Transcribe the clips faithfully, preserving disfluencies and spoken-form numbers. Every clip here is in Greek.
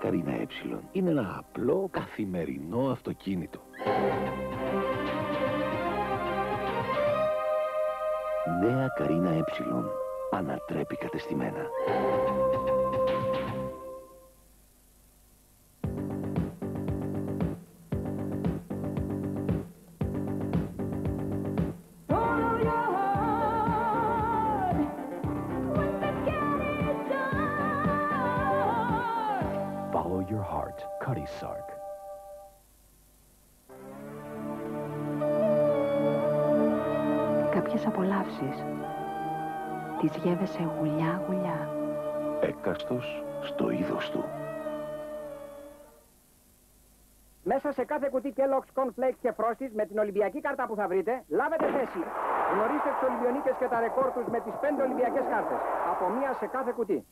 Καρίνα Ε. Είναι ένα απλό καθημερινό αυτοκίνητο. Νέα Καρίνα Ε. Ανατρέπει κατεστημένα. Follow your heart, Cutty Sark. Κάποιες απολαύσεις τις γεύεσαι γουλιά-γουλιά. Έκαστος στο είδος του. Μέσα σε κάθε κουτί Kellogg's Cornflakes και Frosties με την Ολυμπιακή κάρτα που θα βρείτε, λάβετε θέση. Γνωρίστε τους Ολυμπιονίκες και τα ρεκόρ τους με τις πέντε Ολυμπιακές κάρτες. Από μία σε κάθε κουτί.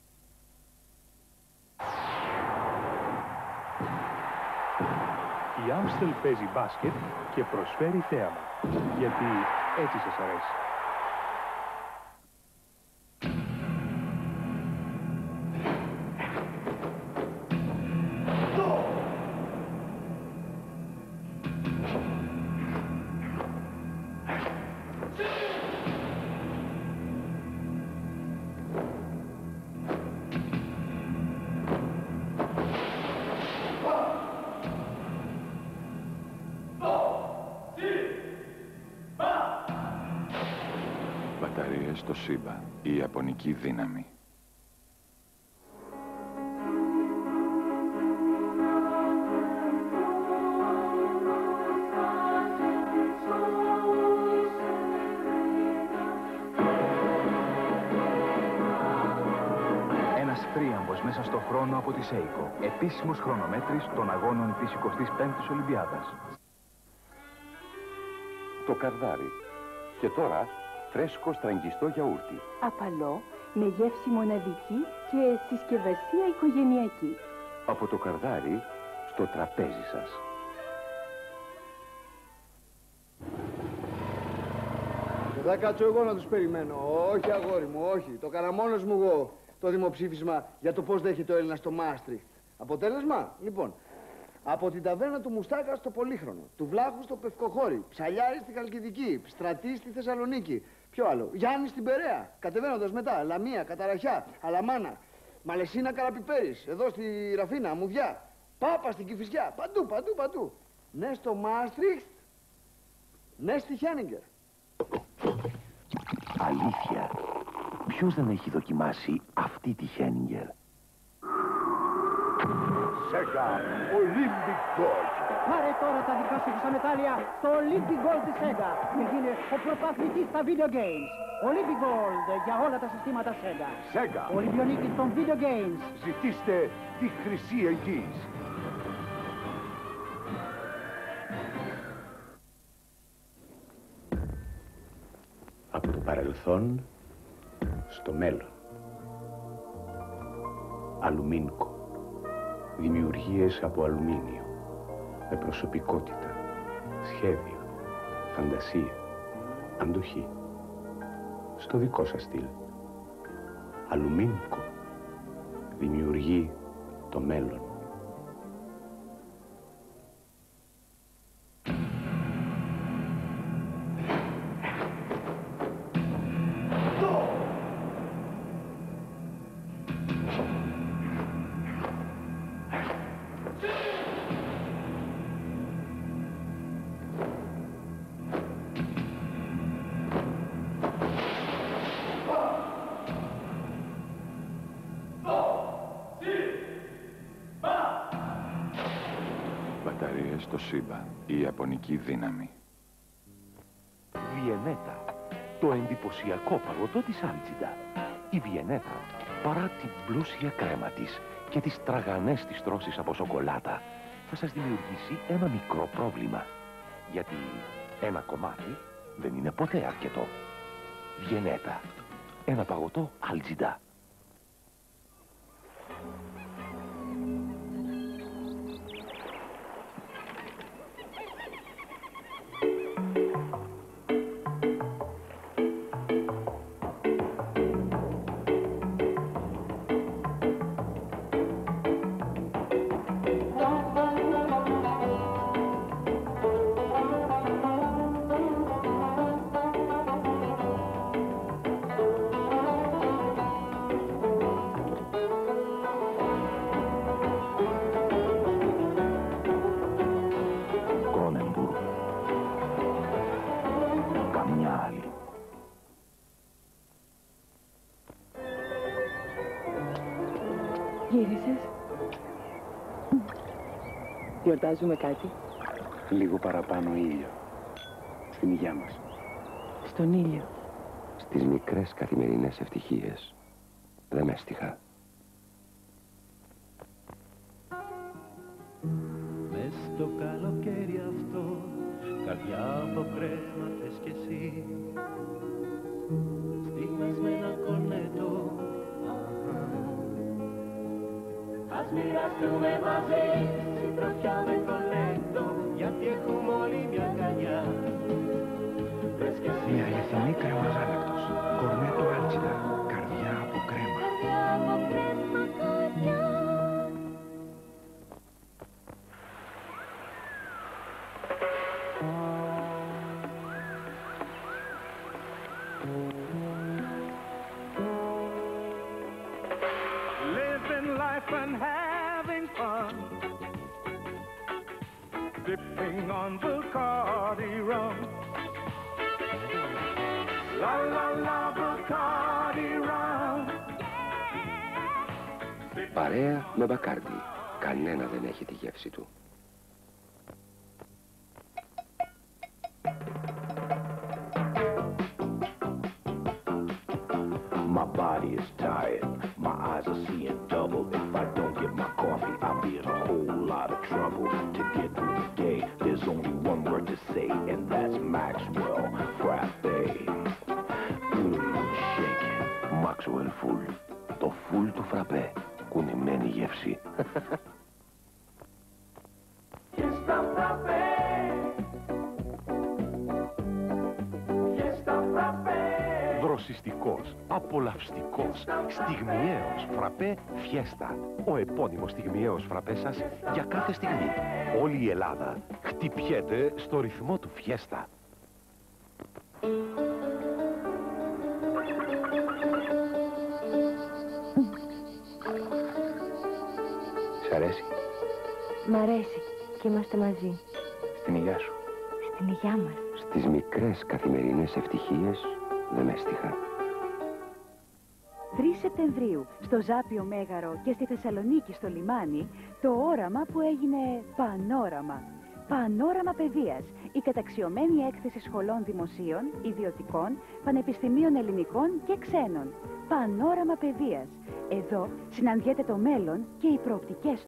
Η Άμστελ παίζει μπάσκετ και προσφέρει θέαμα. Γιατί έτσι σας αρέσει. Μπαταρίες στο Σύμπα, η Ιαπωνική δύναμη. Ένας τρίαμβος μέσα στο χρόνο από τη Σέικο. Επίσημος χρονομέτρης των αγώνων της εικοστής πέμπτης Ολυμπιάδας. Το καρδάρι. Και τώρα, φρέσκο στραγγιστό γιαούρτι. Απαλό, με γεύση μοναδική και συσκευασία οικογενειακή. Από το καρδάρι στο τραπέζι σας. Θα κάτσω εγώ να τους περιμένω. Όχι, αγόρι μου, όχι. Το έκανα μόνος μου εγώ το δημοψήφισμα για το πώς δέχεται ο Έλληνας στο Μάστριχτ. Αποτέλεσμα, λοιπόν, από την ταβέρνα του Μουστάκα στο Πολύχρονο, του Βλάχου στο Πευκοχώρι, Ψαλιάρη στη Χαλκιδική, Στρατή στη Θεσσαλονίκη. Ποιο άλλο, Γιάννη στην Περαία, κατεβαίνοντας μετά, Λαμία, Καταραχιά, Αλαμάνα, Μαλαισίνα, Καραπιπέρης, εδώ στη Ραφίνα, Αμμουδιά, Πάπα στην Κηφισιά, παντού, παντού, παντού. Ναι στο Μάστριχτ, ναι στη Χένιγκερ. Αλήθεια. Ποιος δεν έχει δοκιμάσει αυτή τη Χένιγκερ? Sega Olympic Gold. Πάρε τώρα τα δικά σου μετάλλια στο Olympic Gold της Sega και γίνε ο πρωταθλητής στα video games. Olympic Gold για όλα τα συστήματα Sega. Sega. Ολυμπιονίκης των video games. Ζητήστε τη χρυσή εγγύηση. Από το παρελθόν στο μέλλον. Αλουμίνκο. Δημιουργίες από αλουμίνιο. Με προσωπικότητα, σχέδιο, φαντασία, αντοχή. Στο δικό σας στυλ. Αλουμίνκο. Δημιουργεί το μέλλον. Μπαταρίες στο Σύμπα, η Ιαπωνική δύναμη. Βιενέτα, το εντυπωσιακό παγωτό της Άλτζιντα. Η Βιενέτα, παρά την πλούσια κρέμα της και τις τραγανές της τρώσεις από σοκολάτα, θα σας δημιουργήσει ένα μικρό πρόβλημα. Γιατί ένα κομμάτι δεν είναι ποτέ αρκετό. Βιενέτα, ένα παγωτό Άλτζιντα. καμιά άλλη. Γύρισες. Γιορτάζουμε κάτι. Λίγο παραπάνω ήλιο. Στην υγειά μας. Στον ήλιο. Στις μικρές καθημερινές ευτυχίες. Δεν με έστυχα. Μες στο καλοκαίρι αυτό, καρδιά από κρέμα θες κι εσύ. Στιγμές με ένα κορνέτο. Ας μοιραστούμε μαζί, συντροφιά με κορνέτο, γιατί έχουμε όλοι μια αγκαλιά. Με αληθινή κρέμα γάλακτος. Κορνέτο άλτσιδα. Καρδιά από κρέμα. Living life and having fun, dipping on Bacardi rum. La la la Bacardi rum. Παρέα με μπακάρντι. Κανένα δεν έχει τη γεύση του. My body is tired. My eyes are seeing double. If I don't get my coffee, I'll be in a whole lot of trouble. To get through the day, there's only one word to say, and that's Maxwell Frappe. Mmm, shake it. Maxwell Full. Το φουλ του φραπέ. Κουνημένη γεύση. Δροσιστικός, απολαυστικός, στιγμιαίος φραπέ Φιέστα. Ο επώνυμος στιγμιαίος φραπέ σας για κάθε στιγμή. Όλη η Ελλάδα χτυπιέται στο ρυθμό του Φιέστα. Σ' αρέσει? Μ' αρέσει και είμαστε μαζί. Στην υγειά σου. Στην υγειά μας. Στις μικρές καθημερινές ευτυχίες δεν με έστυχα. τρεις Σεπτεμβρίου στο Ζάπιο Μέγαρο και στη Θεσσαλονίκη στο λιμάνι το όραμα που έγινε πανόραμα. Πανόραμα παιδείας, η καταξιωμένη έκθεση σχολών δημοσίων, ιδιωτικών, πανεπιστημίων ελληνικών και ξένων. Πανόραμα παιδείας. Εδώ συναντιέται το μέλλον και οι προοπτικές